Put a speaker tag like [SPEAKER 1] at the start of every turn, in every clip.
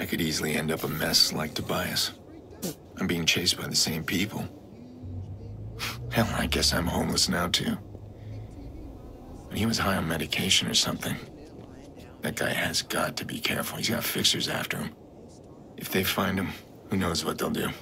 [SPEAKER 1] could easily end up a mess like Tobias. I'm being chased by the same people. Hell, I guess I'm homeless now, too. But he was high on medication or something. That guy has got to be careful. He's got fixers after him. If they find him, who knows what they'll do.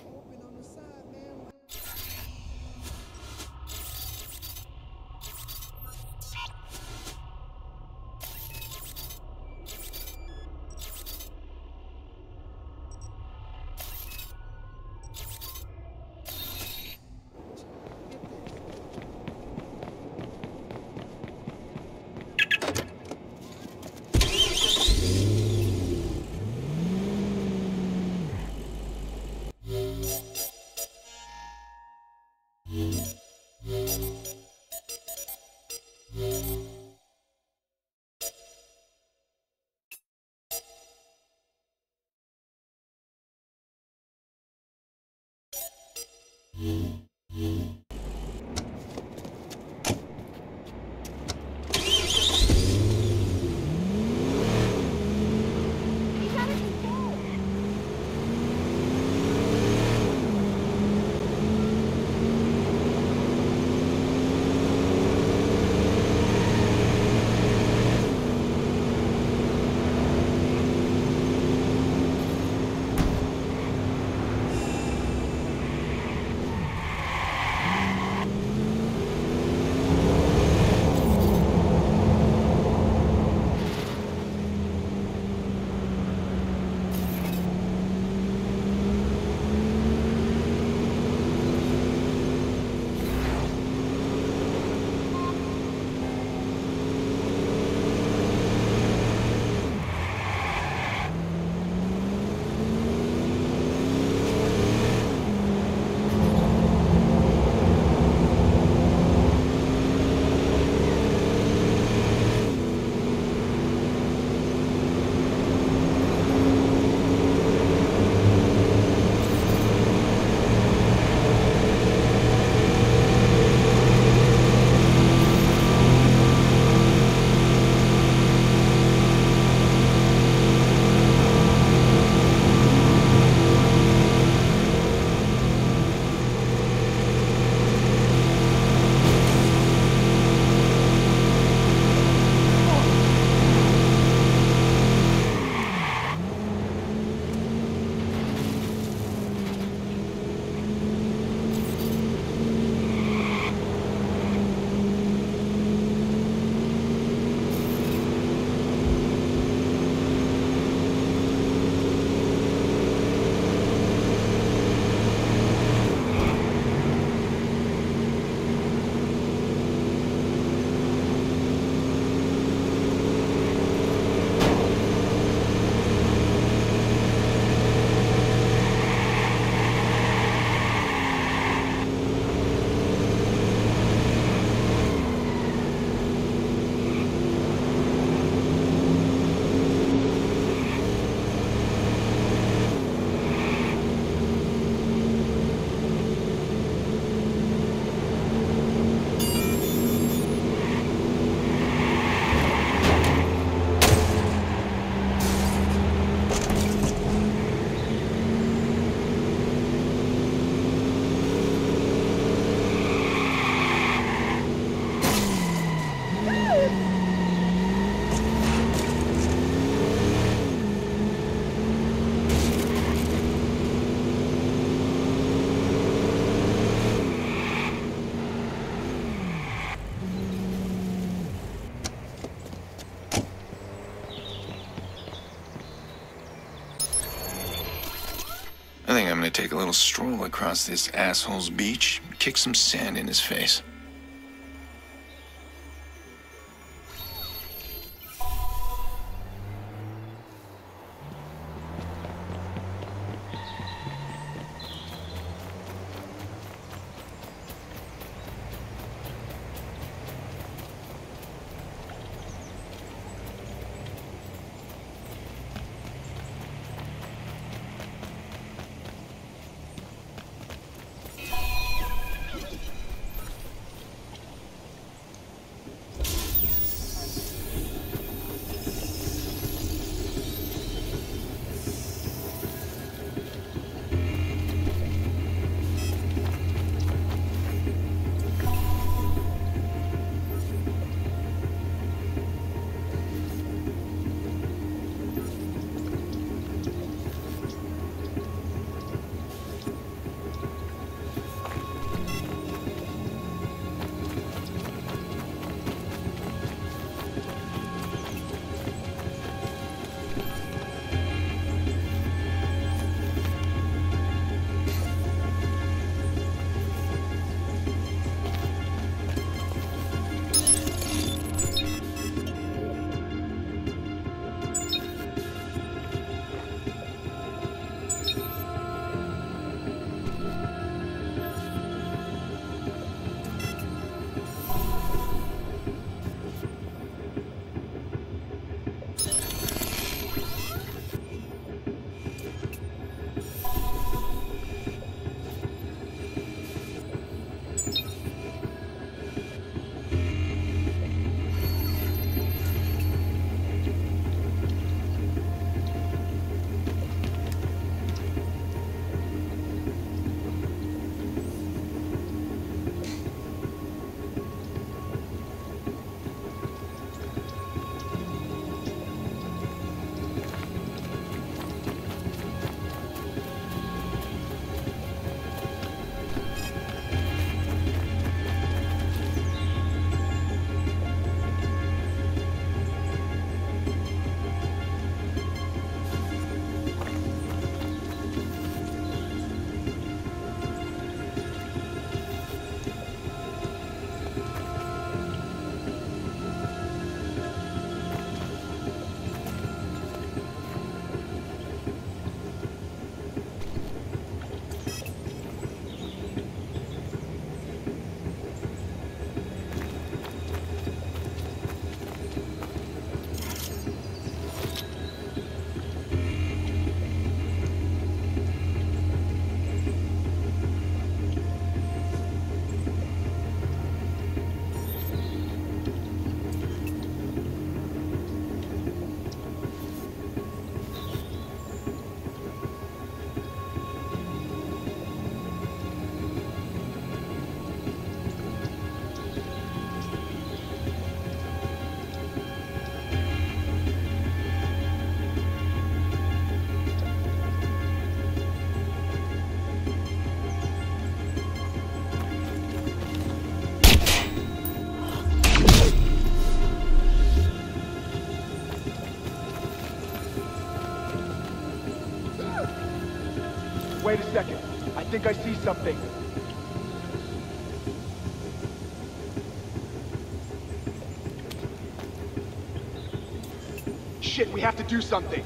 [SPEAKER 1] I think I'm gonna take a little stroll across this asshole's beach and kick some sand in his face.
[SPEAKER 2] Wait a second. I think I see something. Shit, we have to do something.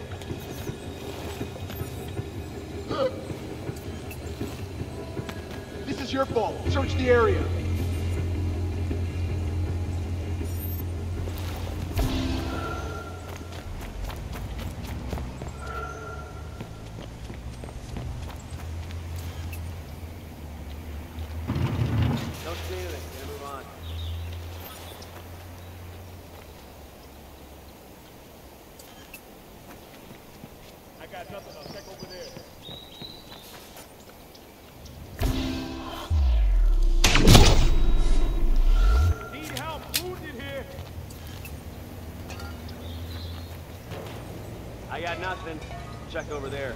[SPEAKER 2] This is your fault. Search the area.
[SPEAKER 3] Nothing, I'll check over there. Need help, wounded here.
[SPEAKER 4] I got nothing. Check over there.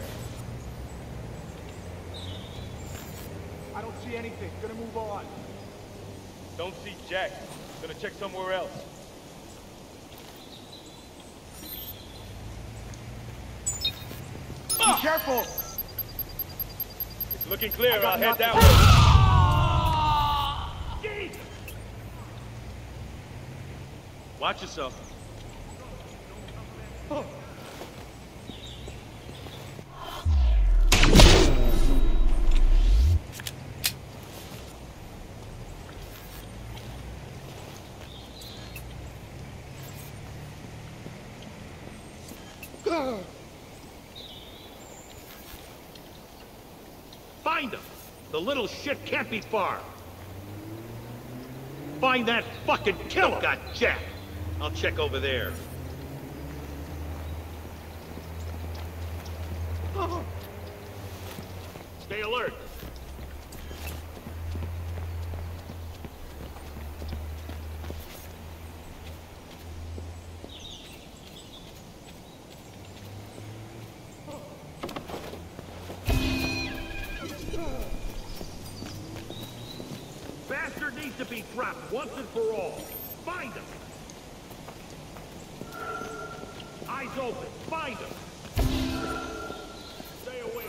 [SPEAKER 2] I don't see anything. Gonna move on.
[SPEAKER 3] Don't see Jack. Gonna check somewhere else.
[SPEAKER 2] Be careful!
[SPEAKER 3] It's looking clear. I'll head that way. Watch yourself.
[SPEAKER 2] Oh.
[SPEAKER 5] Find him! The little shit can't be far! Find that fucking killer! Got Jack! I'll check over there. Stay alert! Bastard needs to be dropped once and for all. Find him. Eyes open. Find him. Stay away.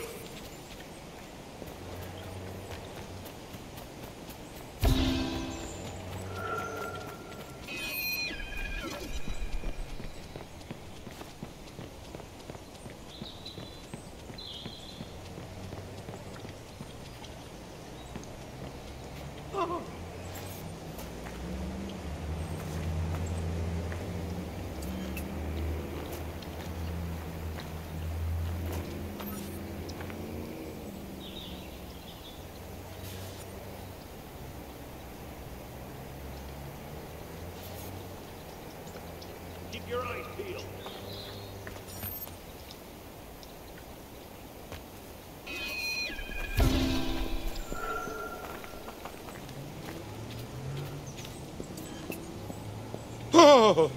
[SPEAKER 5] Keep your eyes peeled.
[SPEAKER 3] Oh!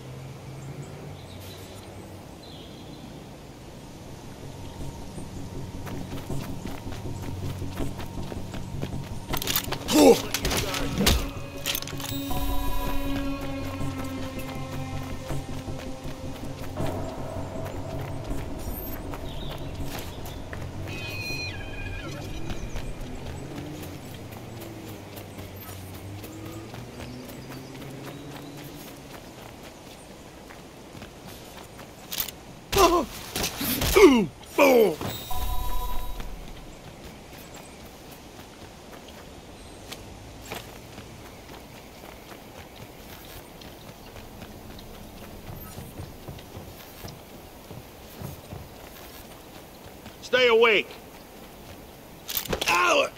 [SPEAKER 3] Boom!
[SPEAKER 5] Stay awake.
[SPEAKER 3] Ow!